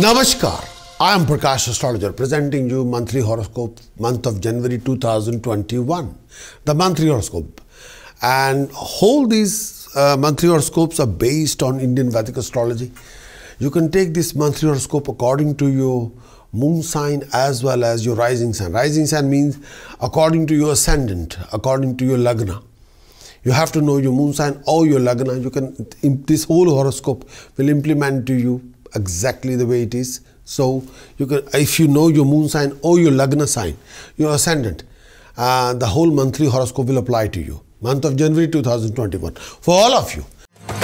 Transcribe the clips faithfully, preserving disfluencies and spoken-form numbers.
Namaskar, I am Prakash Astrologer presenting you monthly horoscope month of January two thousand twenty-one, the monthly horoscope. And all these uh, monthly horoscopes are based on Indian Vedic astrology. You can take this monthly horoscope according to your moon sign as well as your rising sign. Rising sign means according to your ascendant, according to your lagna. You have to know your moon sign or your lagna. You can, this whole horoscope will implement to you exactly the way it is. So you can, if you know your moon sign or your lagna sign, your ascendant, uh, the whole monthly horoscope will apply to you. Month of January two thousand twenty-one for all of you.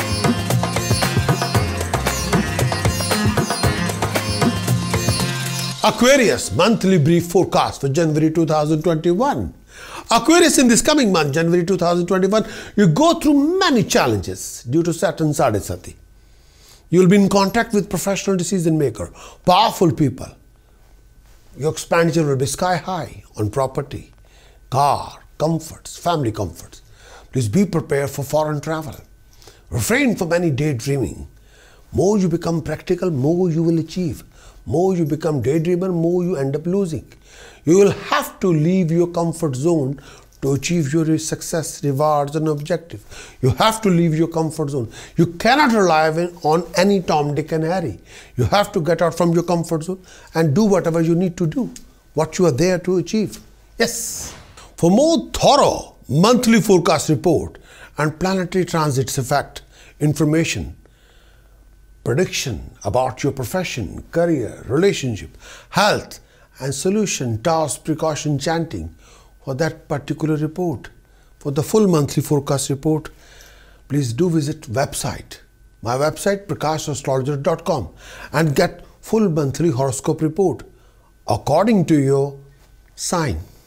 Aquarius monthly brief forecast for January two thousand twenty-one. Aquarius, in this coming month, January two thousand twenty-one, you go through many challenges due to Saturn Sadhisati. You will be in contact with professional decision maker, powerful people. Your expenditure will be sky high on property, car, comforts, family comforts. Please be prepared for foreign travel. Refrain from any daydreaming. More you become practical, more you will achieve. More you become daydreamer, more you end up losing. You will have to leave your comfort zone to achieve your success, rewards and objective. You have to leave your comfort zone. You cannot rely on any Tom, Dick and Harry. You have to get out from your comfort zone and do whatever you need to do, what you are there to achieve. Yes. For more thorough monthly forecast report and planetary transits effect information, prediction about your profession, career, relationship, health and solution, task, precaution, chanting, for that particular report, for the full monthly forecast report, please do visit website, my website prakash astrologer dot com, and get full monthly horoscope report according to your sign.